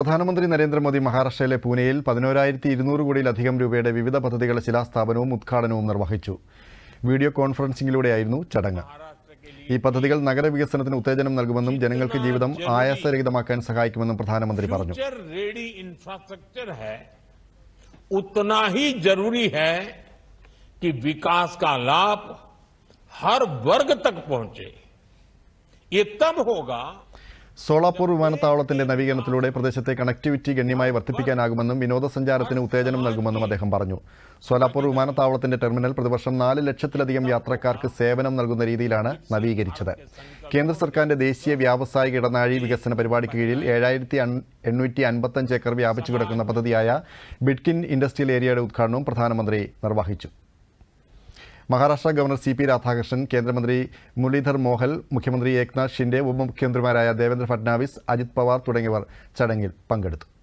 പ്രധാനമന്ത്രി നരേന്ദ്രമോദി മഹാരാഷ്ട്രയിലെ പൂനെയിൽ 11,200 കോടിയിലധികം രൂപയുടെ വിവിധ പദ്ധതികളുടെ ശിലാസ്ഥാപനവും ഉദ്ഘാടനവും നിർവഹിച്ചു. വീഡിയോ കോൺഫറൻസിംഗിലൂടെയായിരുന്നു ചടങ്ങ്. ഈ പദ്ധതികൾ നഗരവികസനത്തിന് ഉത്തേജനം നൽകുമെന്നും ജനങ്ങൾക്ക് ജീവിതം ആയാസരഹിതമാക്കാൻ സഹായിക്കുമെന്നും പ്രധാനമന്ത്രി പറഞ്ഞു. उतना ही जरूरी है कि विकास का लाभ हर वर्ग तक पहुंचे. ये तब होगा. സോളാപൂർ വിമാനത്താവളത്തിന്റെ നവീകരണത്തിലൂടെ പ്രദേശത്തെ കണക്ടിവിറ്റി ഗണ്യമായി വർദ്ധിപ്പിക്കാനാകുമെന്നും വിനോദസഞ്ചാരത്തിന് ഉത്തേജനം നൽകുമെന്നും അദ്ദേഹം പറഞ്ഞു. സോലാപൂർ വിമാനത്താവളത്തിന്റെ ടെർമിനൽ പ്രതിവർഷം 4 ലക്ഷത്തിലധികം യാത്രക്കാർക്ക് സേവനം നൽകുന്ന രീതിയിലാണ് നവീകരിച്ചത്. കേന്ദ്ര സർക്കാരിന്റെ ദേശീയ വ്യാവസായിക ഇടനാഴി വികസന പരിപാടിക്ക് കീഴിൽ 7,855 ഏക്കർ വ്യാപിച്ചു കിടക്കുന്ന പദ്ധതിയായ ബിഡ്കിൻ ഇൻഡസ്ട്രിയൽ ഏരിയയുടെ ഉദ്ഘാടനവും പ്രധാനമന്ത്രി നിർവഹിച്ചു. മഹാരാഷ്ട്ര ഗവർണർ CP രാധാകൃഷ്ണൻ, കേന്ദ്രമന്ത്രി മുരളീധർ മോഹൽ, മുഖ്യമന്ത്രി ഏക്നാഥ് ഷിൻഡെ, ഉപമുഖ്യമന്ത്രിമാരായ ദേവേന്ദ്ര ഫഡ്നാവിസ്, അജിത് പവാർ തുടങ്ങിയവർ ചടങ്ങിൽ പങ്കെടുത്തു.